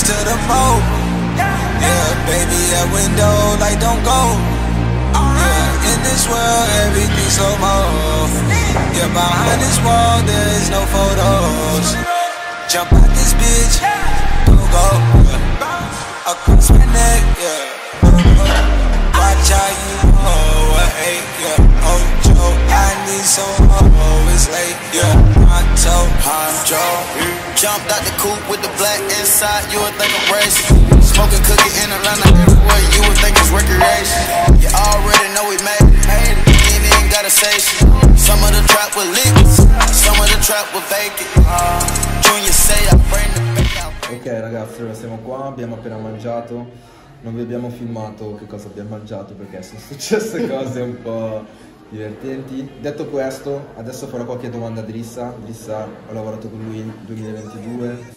to the moat. Yeah, baby, that window, like, don't go. Yeah, in this world, everything's slow mo. Yeah, behind this wall, there is no photos. Jump out this bitch, go. Across my neck, yeah. Watch how you hate, yeah. Oh, Joe, I need some more, it's late, yeah. Honcho. Jumped out the coupe with the black inside, you would think I'm racing. Smoking cookie in Atlanta everywhere, you would think it's recreation. You already know we made it, ain't even gotta say shit. Some of the trap was lit, some of the trap was vacant. Junior say I bring the back out. Ok ragazzi, ora siamo qua, abbiamo appena mangiato, non vi abbiamo filmato che cosa abbiamo mangiato perché sono successe cose un po' divertenti. Detto questo, adesso farò qualche domanda a Drissa. Drissa, ho lavorato con lui nel 2022.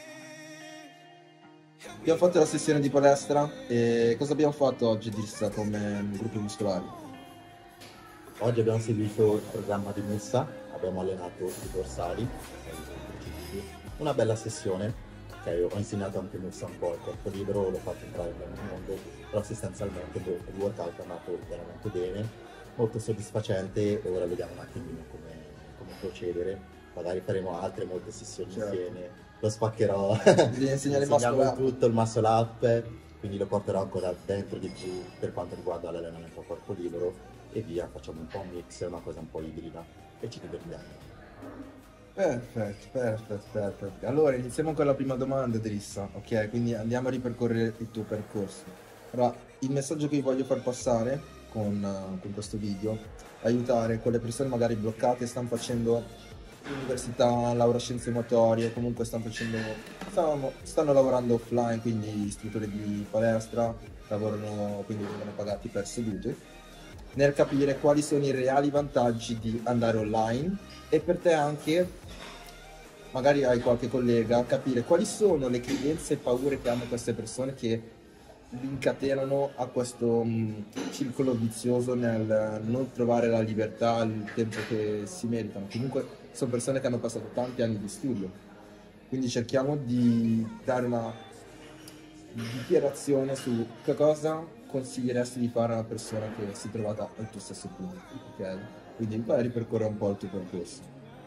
Abbiamo fatto la sessione di palestra e cosa abbiamo fatto oggi Drissa come gruppi muscolari? Oggi abbiamo seguito il programma di Mussa, abbiamo allenato i dorsali, una bella sessione. Okay, ho insegnato anche Mussa un po' il corpo libero, l'ho fatto entrare nel mio mondo, però sostanzialmente il workout è andato veramente bene, molto soddisfacente e ora vediamo un attimino come procedere. Magari faremo altre molte sessioni insieme, lo spaccherò, insegniamo tutto, il muscle up, quindi lo porterò ancora dentro di più per quanto riguarda l'allenamento a corpo libero e via, facciamo un po' un mix, una cosa un po' ibrida e ci divertiamo. Perfetto. Allora iniziamo con la prima domanda Drissa, ok? Quindi andiamo a ripercorrere il tuo percorso. Allora, il messaggio che vi voglio far passare con questo video è aiutare quelle persone magari bloccate, stanno facendo università, laurea scienze motorie, comunque stanno lavorando offline, quindi istruttori di palestra, lavorano, quindi vengono pagati per sedute, nel capire quali sono i reali vantaggi di andare online e per te anche, magari hai qualche collega, capire quali sono le credenze e paure che hanno queste persone che li incatenano a questo circolo vizioso nel non trovare la libertà, il tempo che si meritano. Comunque sono persone che hanno passato tanti anni di studio, quindi cerchiamo di dare una dichiarazione su che cosa consiglieresti di fare a una persona che si è trovata al tuo stesso punto, ok? Quindi vai a ripercorrere un po' il tuo percorso.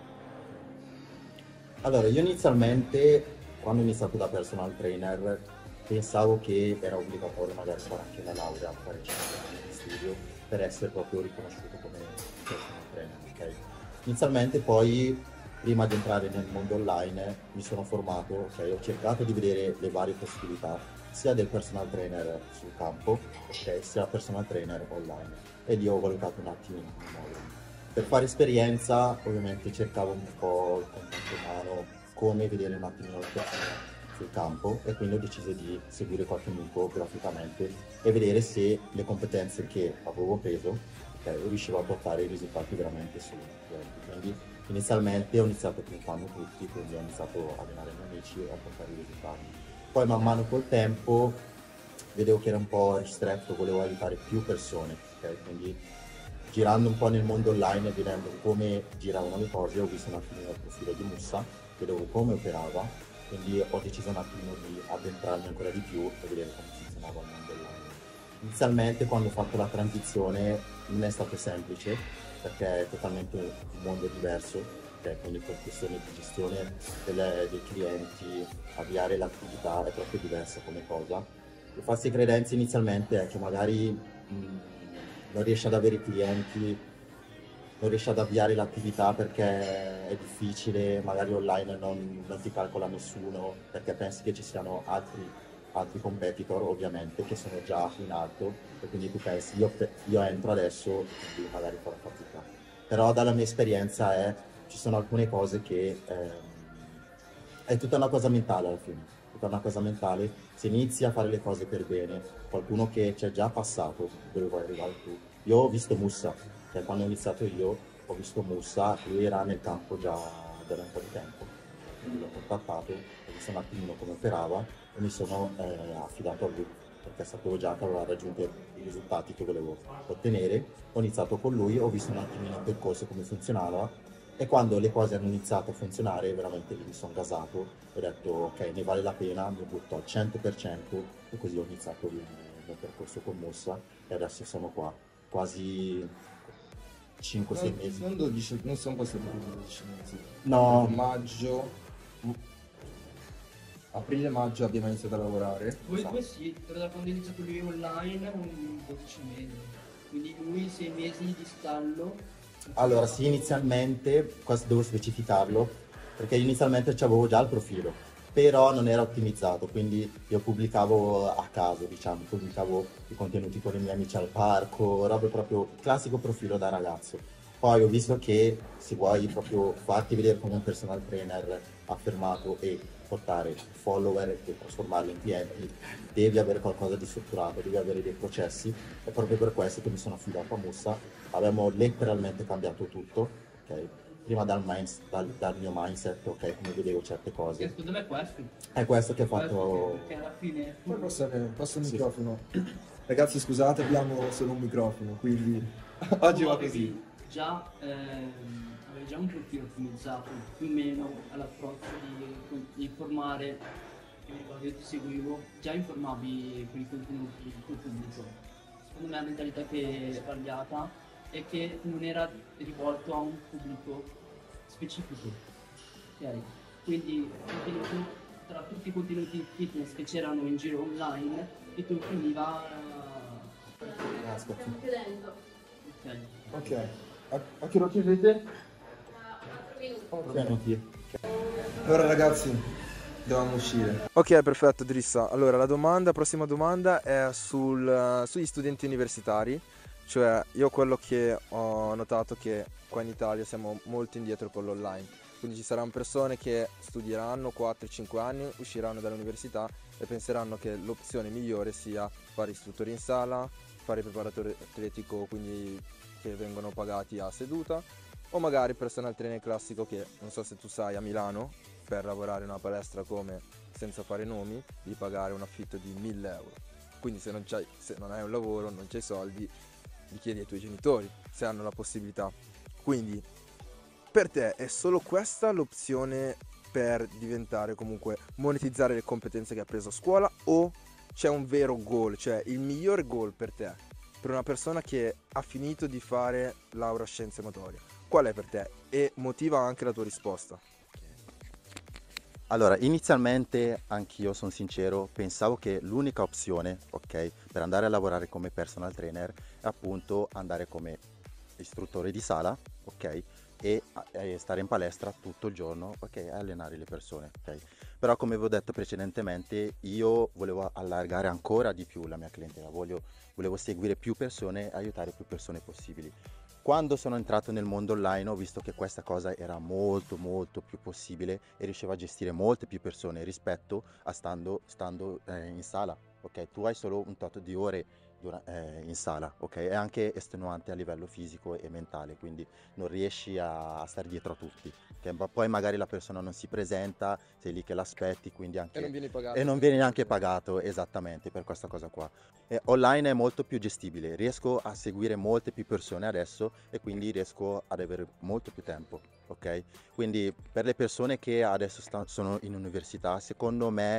Allora, io inizialmente, quando ho iniziato da personal trainer, pensavo che era obbligatorio magari fare anche la laurea, fare 5 anni di studio per essere proprio riconosciuto come personal trainer, ok? Inizialmente poi, prima di entrare nel mondo online, mi sono formato, ok? Ho cercato di vedere le varie possibilità, sia del personal trainer sul campo, ok? Sia personal trainer online. Ed io ho valutato un attimo in modo. Per fare esperienza, ovviamente cercavo un po' il contatto umano, come vedere un attimino la persona sul campo e quindi ho deciso di seguire qualche amico graficamente e vedere se le competenze che avevo preso riuscivo a portare i risultati veramente subito. Quindi inizialmente ho iniziato puntando tutti, quindi ho iniziato a allenare i miei amici e a portare i risultati. Poi man mano col tempo vedevo che era un po' ristretto, volevo aiutare più persone, okay? Quindi girando un po' nel mondo online e vedendo come giravano le cose, ho visto un attimino il profilo di Mussa, vedevo come operava, quindi ho deciso un attimino di addentrarmi ancora di più e vedere come funzionava il mondo online. Inizialmente quando ho fatto la transizione non è stato semplice perché è totalmente un mondo diverso, quindi per questioni di gestione dei clienti, avviare l'attività è proprio diversa come cosa. Le false credenze inizialmente è che magari non riesci ad avere clienti, non riesci ad avviare l'attività perché è difficile, magari online non ti calcola nessuno, perché pensi che ci siano altri competitor ovviamente che sono già in alto e quindi tu pensi io entro adesso quindi magari farò fatica. Però dalla mia esperienza ci sono alcune cose che è tutta una cosa mentale alla fine, tutta una cosa mentale, se inizi a fare le cose per bene, qualcuno che ci è già passato dove vuoi arrivare tu. Io ho visto Mussa, cioè quando ho iniziato io ho visto Mussa, lui era nel campo già da un po' di tempo, quindi l'ho contattato, ho visto un attimino come operava e mi sono affidato a lui, perché sapevo già che aveva raggiunto i risultati che volevo ottenere. Ho iniziato con lui, ho visto un attimino il percorso come funzionava E quando le cose hanno iniziato a funzionare, veramente lì mi sono gasato e ho detto ok, ne vale la pena, mi butto al 100% e così ho iniziato il mio percorso con Mossa e adesso siamo qua, quasi 5-6 mesi. Non 12, non sono passati più di 12 mesi. No, Maggio, aprile-maggio abbiamo iniziato a lavorare. Voi due sì, però da quando è iniziato lui online un 12 mesi. Quindi lui 6 mesi di stallo. allora sì, inizialmente, questo devo specificarlo, perché inizialmente c'avevo già il profilo, però non era ottimizzato, quindi io pubblicavo a caso, diciamo, pubblicavo i contenuti con i miei amici al parco, roba proprio classico profilo da ragazzo. Poi ho visto che se vuoi proprio farti vedere come un personal trainer affermato e portare follower e trasformarli in clienti, devi avere qualcosa di strutturato, devi avere dei processi. È proprio per questo che mi sono affidato a Mossa. Abbiamo letteralmente cambiato tutto, ok? Prima dal mio mindset, ok, come vedevo certe Che cose. secondo me è questo. È questo che ha fatto... Perché alla fine Poi passo il Sì. microfono. Ragazzi, scusate, abbiamo solo un microfono, quindi oggi va così. avevi già un profilo ottimizzato più o meno all'approccio di informare, che mi ricordo, io ti seguivo, già informavi con i contenuti il tuo pubblico. Secondo me la mentalità che è sbagliata è che non era rivolto a un pubblico specifico. Ok? Quindi tra tutti i contenuti fitness che c'erano in giro online, il tuo finiva. Aspetta. Stiamo chiudendo. Ok. Ok, a che ora chiudete? 4 minuti. Ok. Allora ragazzi, dobbiamo uscire. Ok, perfetto Drissa. Allora la prossima domanda è sugli studenti universitari. Cioè io quello che ho notato che qua in Italia siamo molto indietro con l'online. Quindi ci saranno persone che studieranno 4-5 anni, usciranno dall'università e penseranno che l'opzione migliore sia fare istruttori in sala, fare preparatore atletico, quindi che vengono pagati a seduta, o magari personal trainer classico che, non so se tu sai, a Milano per lavorare in una palestra come, senza fare nomi, devi pagare un affitto di 1.000 euro. Quindi se non hai un lavoro, non c'hai soldi, li chiedi ai tuoi genitori se hanno la possibilità. Quindi per te è solo questa l'opzione per diventare, comunque monetizzare le competenze che hai preso a scuola, o c'è un vero goal, cioè il migliore goal per te, per una persona che ha finito di fare laurea scienze motorie? Qual è per te? E motiva anche la tua risposta. Allora, inizialmente anch'io, sono sincero, pensavo che l'unica opzione, ok, per andare a lavorare come personal trainer è appunto andare come istruttore di sala, ok, e stare in palestra tutto il giorno, ok, e allenare le persone, ok. Però come avevo detto precedentemente, io volevo allargare ancora di più la mia clientela, volevo seguire più persone, aiutare più persone possibili. Quando sono entrato nel mondo online ho visto che questa cosa era molto più possibile e riuscivo a gestire molte più persone rispetto a stando in sala, ok? Tu hai solo un tot di ore in sala, ok? È anche estenuante a livello fisico e mentale, quindi non riesci a stare dietro a tutti. Poi magari la persona non si presenta, sei lì che l'aspetti, quindi anche... E non vieni pagato. E non viene neanche pagato, esattamente, per questa cosa qua. Online è molto più gestibile, riesco a seguire molte più persone adesso e quindi riesco ad avere molto più tempo, ok? Quindi per le persone che adesso sono in università, secondo me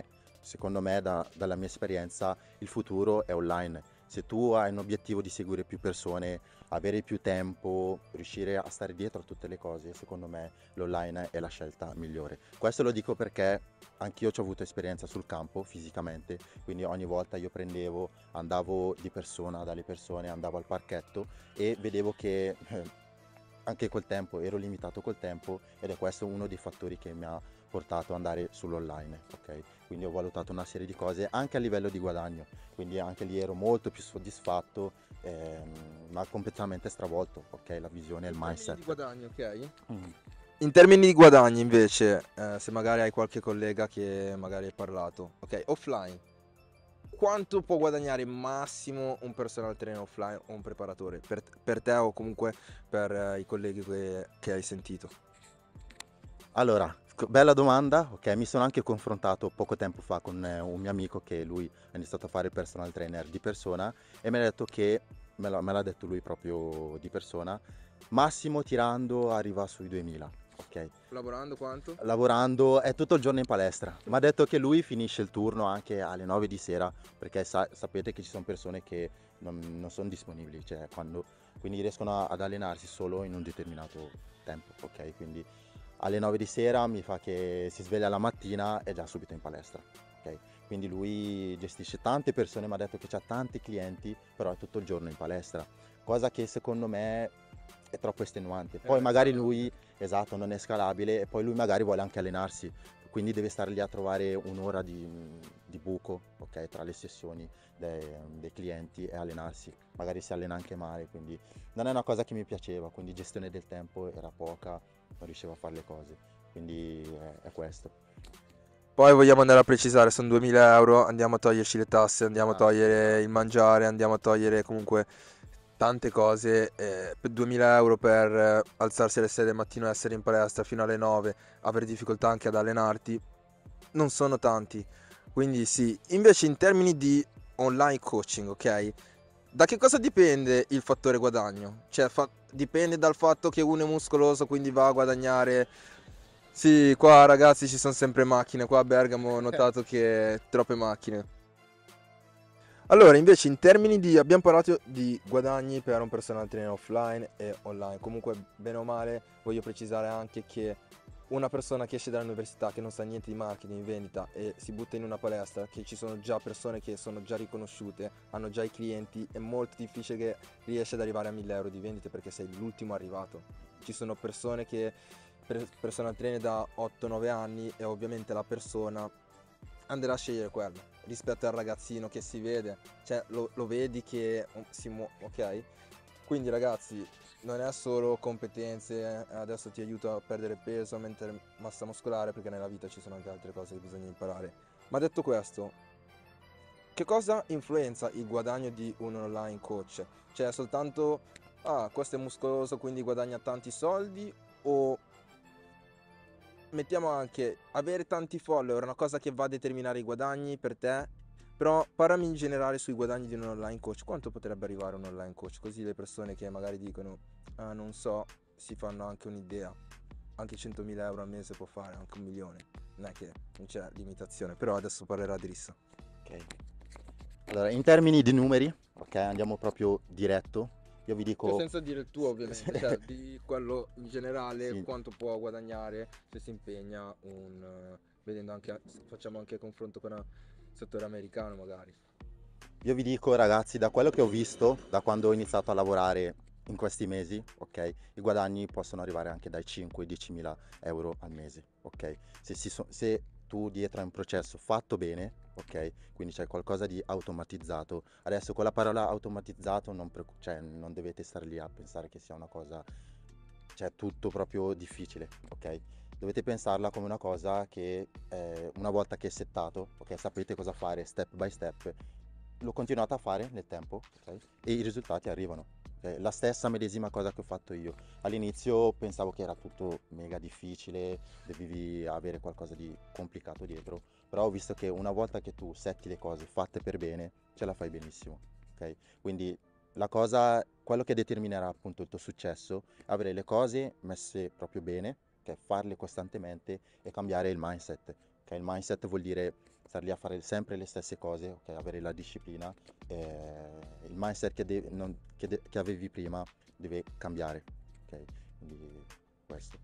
dalla mia esperienza, il futuro è online. Se tu hai un obiettivo di seguire più persone, avere più tempo, riuscire a stare dietro a tutte le cose, secondo me l'online è la scelta migliore. Questo lo dico perché anch'io ho avuto esperienza sul campo fisicamente, quindi ogni volta io andavo di persona dalle persone, andavo al parchetto e vedevo che anche col tempo ero limitato col tempo, ed è questo uno dei fattori che mi ha portato ad andare sull'online, ok? Quindi ho valutato una serie di cose anche a livello di guadagno, quindi anche lì ero molto più soddisfatto, ma completamente stravolto, ok? La visione e il mindset. Di guadagno, ok? Mm. In termini di guadagni invece, se magari hai qualche collega che magari hai parlato, ok, offline, quanto può guadagnare massimo un personal trainer offline o un preparatore per te o comunque per i colleghi che hai sentito? Allora, bella domanda, ok? Mi sono anche confrontato poco tempo fa con un mio amico che lui ha iniziato a fare il personal trainer di persona e mi ha detto che, me l'ha detto lui proprio di persona, massimo tirando arriva sui 2000, ok? Lavorando quanto? Lavorando è tutto il giorno in palestra. Mi ha detto che lui finisce il turno anche alle 9 di sera, perché sapete che ci sono persone che non sono disponibili, cioè quindi riescono ad allenarsi solo in un determinato tempo, ok? Quindi alle 9 di sera mi fa che si sveglia la mattina e già subito in palestra, ok? Quindi lui gestisce tante persone, mi ha detto che ha tanti clienti, però è tutto il giorno in palestra, cosa che secondo me è troppo estenuante. Poi magari lui, esatto, non è scalabile e poi lui magari vuole anche allenarsi, quindi deve stare lì a trovare un'ora di buco, ok, tra le sessioni dei clienti e allenarsi. Magari si allena anche male, quindi non è una cosa che mi piaceva, quindi gestione del tempo era poca, non riuscivo a fare le cose, quindi è questo. Poi vogliamo andare a precisare, sono 2000 euro, andiamo a toglierci le tasse, andiamo a Esatto, togliere il mangiare, andiamo a togliere comunque tante cose. Per 2000 euro per alzarsi alle 6 del mattino e essere in palestra fino alle 9, avere difficoltà anche ad allenarti, non sono tanti. Quindi sì, invece in termini di online coaching, ok? Da che cosa dipende il fattore guadagno? Cioè dipende dal fatto che uno è muscoloso, quindi va a guadagnare. Sì, qua ragazzi ci sono sempre macchine, qua a Bergamo ho notato che troppe macchine. Allora, invece in termini di, abbiamo parlato di guadagni per un personal trainer offline e online, comunque bene o male voglio precisare anche che una persona che esce dall'università, che non sa niente di marketing, vendita e si butta in una palestra, che ci sono già persone che sono già riconosciute, hanno già i clienti, è molto difficile che riesci ad arrivare a 1000 euro di vendite perché sei l'ultimo arrivato. Ci sono persone che personal trainer da 8-9 anni e ovviamente la persona andrà a scegliere quello rispetto al ragazzino che si vede, cioè lo vedi che si muove, ok? Quindi ragazzi, non è solo competenze, adesso ti aiuto a perdere peso, a mettere massa muscolare, perché nella vita ci sono anche altre cose che bisogna imparare. Ma detto questo, che cosa influenza il guadagno di un online coach? Cioè soltanto, questo è muscoloso quindi guadagna tanti soldi, o mettiamo anche avere tanti follower è una cosa che va a determinare i guadagni per te? Però parlami in generale sui guadagni di un online coach. Quanto potrebbe arrivare un online coach? Così le persone che magari dicono non so, si fanno anche un'idea. Anche 100.000 euro al mese può fare, anche 1 milione. Non è che non c'è limitazione. Però adesso parlerà Drissa. ok. Allora, in termini di numeri, ok, andiamo proprio diretto. Io vi dico... Senza dire il tuo ovviamente, cioè di quello in generale, Sì. quanto può guadagnare se si impegna vedendo anche, facciamo anche confronto con il settore americano magari. Io vi dico ragazzi, da quello che ho visto, da quando ho iniziato a lavorare in questi mesi, ok, i guadagni possono arrivare anche dai 5-10 mila euro al mese, ok? Se tu dietro hai un processo fatto bene, ok, quindi c'è qualcosa di automatizzato. Adesso con la parola automatizzato non dovete stare lì a pensare che sia una cosa, cioè tutto proprio difficile, ok? Dovete pensarla come una cosa che una volta che è settato, ok, sapete cosa fare step by step, l'ho continuato a fare nel tempo, ok? E i risultati arrivano. Okay? La stessa medesima cosa che ho fatto io. All'inizio pensavo che era tutto mega difficile, dovevi avere qualcosa di complicato dietro, però ho visto che una volta che tu setti le cose fatte per bene, ce la fai benissimo, ok? Quindi quello che determinerà appunto il tuo successo è avere le cose messe proprio bene, okay? Farle costantemente e cambiare il mindset. Okay? Il mindset vuol dire star lì a fare sempre le stesse cose, okay? Avere la disciplina, il mindset che avevi prima deve cambiare, ok? Quindi questo.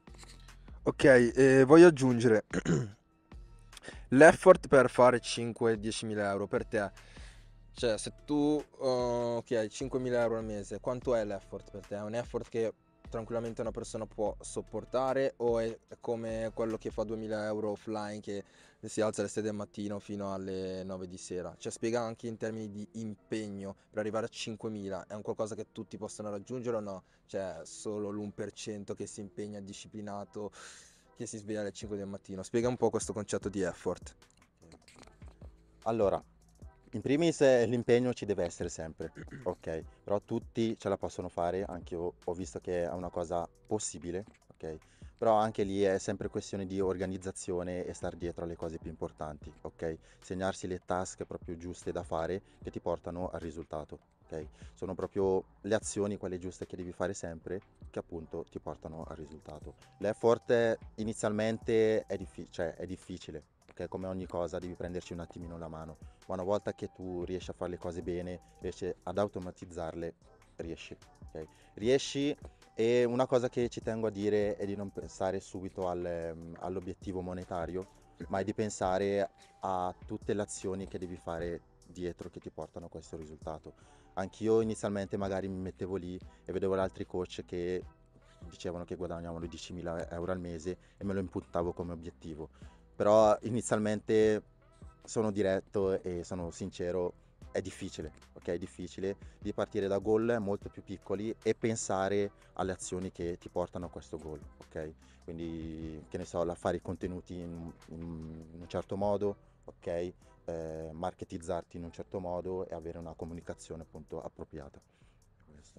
Ok, voglio aggiungere l'effort per fare 5-10 mila euro per te. Cioè, se tu ok, 5.000 euro al mese, quanto è l'effort per te? È un effort che tranquillamente una persona può sopportare, o è come quello che fa 2.000 euro offline, che si alza alle 6 del mattino fino alle 9 di sera? Cioè, spiega anche in termini di impegno per arrivare a 5.000. È un qualcosa che tutti possono raggiungere o no? Cioè, solo l'1% che si impegna disciplinato, che si sveglia alle 5 del mattino. Spiega un po' questo concetto di effort. Allora, in primis l'impegno ci deve essere sempre, ok? Però tutti ce la possono fare, anche io ho visto che è una cosa possibile, ok? Però anche lì è sempre questione di organizzazione e star dietro alle cose più importanti, ok? Segnarsi le task proprio giuste da fare che ti portano al risultato, ok? Sono proprio le azioni, quelle giuste che devi fare sempre, che appunto ti portano al risultato. L'effort inizialmente cioè, è difficile, ok? Come ogni cosa devi prenderci un attimino la mano, ma una volta che tu riesci a fare le cose bene, riesci ad automatizzarle, riesci, ok? Riesci. E una cosa che ci tengo a dire è di non pensare subito all'obiettivo monetario, ma è di pensare a tutte le azioni che devi fare dietro che ti portano a questo risultato. Anch'io inizialmente magari mi mettevo lì e vedevo altri coach che dicevano che guadagnavano 10.000 euro al mese e me lo impuntavo come obiettivo. Però inizialmente sono diretto e sono sincero, è difficile, ok? È difficile di partire da goal molto più piccoli e pensare alle azioni che ti portano a questo goal, ok? Quindi, che ne so, fare i contenuti in un certo modo, ok? Marketizzarti in un certo modo e avere una comunicazione appunto appropriata. Questo.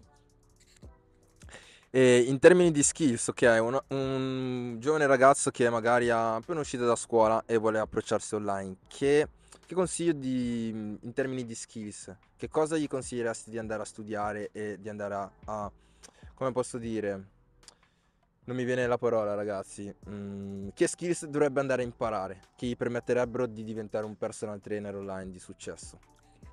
E in termini di skills, ok, un giovane ragazzo che magari ha appena uscito da scuola e vuole approcciarsi online, che consiglio in termini di skills? Che cosa gli consiglieresti di andare a studiare e di andare come posso dire? Non mi viene la parola, ragazzi. Che skills dovrebbe andare a imparare che gli permetterebbero di diventare un personal trainer online di successo?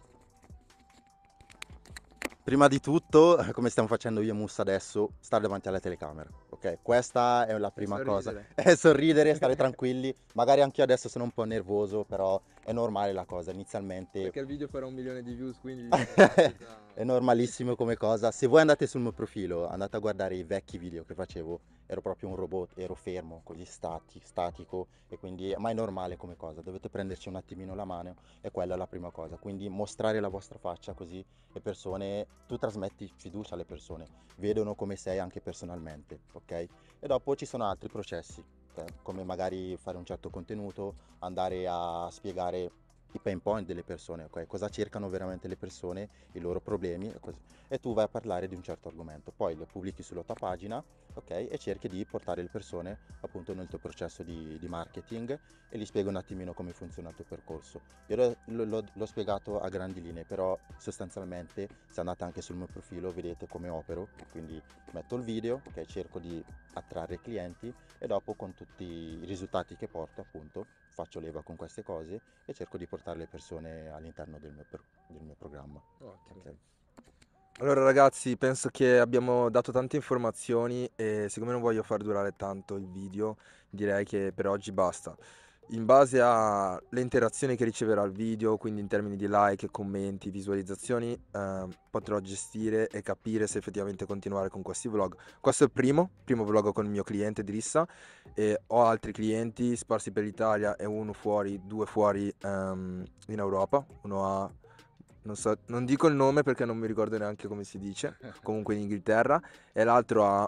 Prima di tutto, come stiamo facendo io e Mussa adesso, stare davanti alla telecamera, ok? Questa è la prima cosa. Sorridere, stare tranquilli. Magari anche io adesso sono un po' nervoso, però è normale la cosa. Inizialmente Perché il video farà 1 milione di views, quindi è normalissimo come cosa. Se voi andate sul mio profilo, andate a guardare i vecchi video che facevo, ero proprio un robot, ero fermo, così statico, e quindi ma è normale come cosa. Dovete prenderci un attimino la mano e quella è la prima cosa. Quindi mostrare la vostra faccia, così le persone, tu trasmetti fiducia alle persone, vedono come sei anche personalmente, ok? E dopo ci sono altri processi, come magari fare un certo contenuto, andare a spiegare i pain point delle persone, ok? Cosa cercano veramente le persone, i loro problemi, e tu vai a parlare di un certo argomento, poi lo pubblichi sulla tua pagina, ok? E cerchi di portare le persone appunto nel tuo processo di marketing e gli spiego un attimino come funziona il tuo percorso. Io l'ho spiegato a grandi linee, però sostanzialmente se andate anche sul mio profilo vedete come opero, quindi metto il video, ok? Cerco di attrarre clienti e dopo con tutti i risultati che porto appunto faccio leva con queste cose e cerco di portare le persone all'interno del mio programma. Okay. Allora ragazzi, penso che abbiamo dato tante informazioni e siccome non voglio far durare tanto il video, direi che per oggi basta. In base alle interazioni che riceverà il video, quindi in termini di like, commenti, visualizzazioni, potrò gestire e capire se effettivamente continuare con questi vlog. Questo è il primo vlog con il mio cliente Drissa e ho altri clienti sparsi per l'Italia e uno fuori, 2 fuori in Europa. Uno ha, non dico il nome perché non mi ricordo neanche come si dice, comunque in Inghilterra, e l'altro ha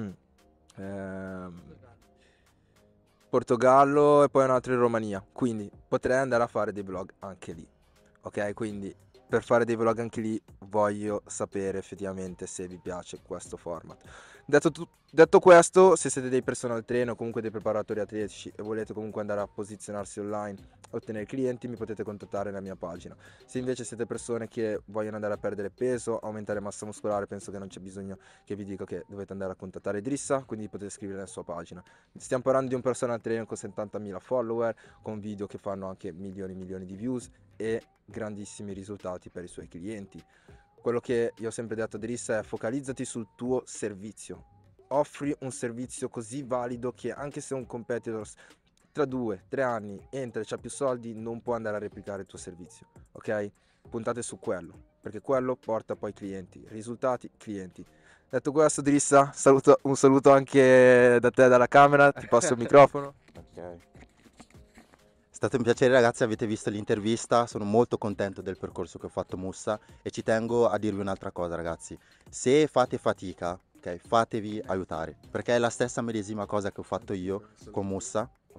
Portogallo e poi un altro in Romania, quindi potrei andare a fare dei vlog anche lì, ok? Quindi per fare dei vlog anche lì voglio sapere effettivamente se vi piace questo format. Detto questo, se siete dei personal trainer o comunque dei preparatori atletici e volete comunque andare a posizionarsi online e ottenere clienti, mi potete contattare nella mia pagina. Se invece siete persone che vogliono andare a perdere peso, aumentare massa muscolare, penso che non c'è bisogno che vi dico che dovete andare a contattare Drissa, quindi potete scrivere nella sua pagina. Stiamo parlando di un personal trainer con 70.000 follower, con video che fanno anche milioni e milioni di views e grandissimi risultati per i suoi clienti. Quello che io ho sempre detto a Drissa è: focalizzati sul tuo servizio, offri un servizio così valido che anche se un competitor tra 2-3 anni entra e c'ha più soldi non può andare a replicare il tuo servizio, ok? Puntate su quello, perché quello porta poi clienti, risultati, clienti. Detto questo, Drissa, un saluto anche da te dalla camera, ti passo il microfono. Ok. È stato un piacere ragazzi, avete visto l'intervista, sono molto contento del percorso che ho fatto Mussa e ci tengo a dirvi un'altra cosa ragazzi: se fate fatica, ok, fatevi aiutare, perché è la stessa medesima cosa che ho fatto io con Mussa, ok?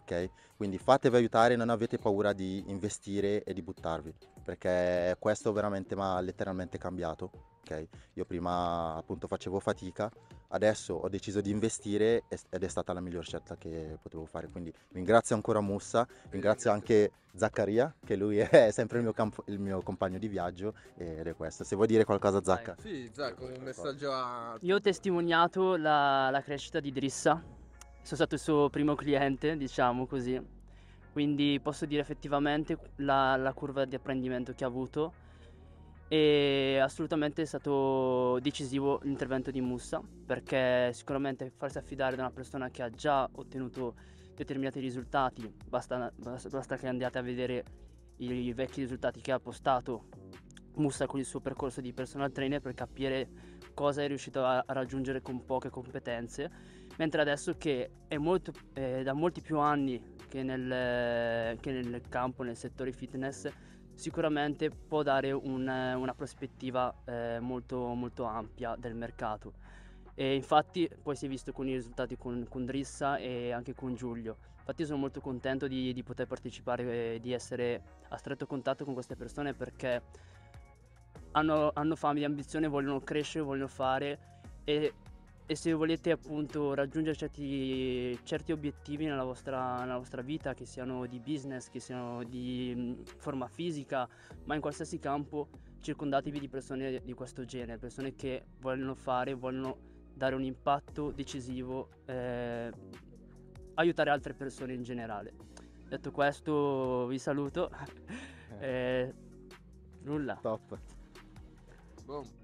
ok? Quindi fatevi aiutare, non avete paura di investire e di buttarvi, perché questo veramente mi ha letteralmente cambiato, ok? Io prima appunto facevo fatica, adesso ho deciso di investire ed è stata la miglior scelta che potevo fare, quindi ringrazio ancora Mussa, ringrazio anche Zaccaria, che lui è sempre il mio compagno di viaggio ed è questo. Se vuoi dire qualcosa, Zacca. Sì, Zacco, un messaggio a... Io ho testimoniato la crescita di Drissa, sono stato il suo primo cliente, diciamo così, quindi posso dire effettivamente la curva di apprendimento che ha avuto, e assolutamente è stato decisivo l'intervento di Mussa, perché sicuramente farsi affidare da una persona che ha già ottenuto determinati risultati, basta che andiate a vedere i vecchi risultati che ha postato Mussa con il suo percorso di personal trainer per capire cosa è riuscito a raggiungere con poche competenze, mentre adesso che è da molti più anni che nel campo, nel settore fitness, sicuramente può dare una prospettiva molto, molto ampia del mercato. E infatti poi si è visto con i risultati con Drissa e anche con Giulio. Infatti sono molto contento di poter partecipare e di essere a stretto contatto con queste persone, perché hanno fame di ambizione, vogliono crescere, vogliono fare, e se volete appunto raggiungere certi obiettivi nella vostra vita, che siano di business, che siano di forma fisica, ma in qualsiasi campo, circondatevi di persone di questo genere, persone che vogliono fare, vogliono dare un impatto decisivo, aiutare altre persone in generale. Detto questo, vi saluto. Nulla. Top. Boom.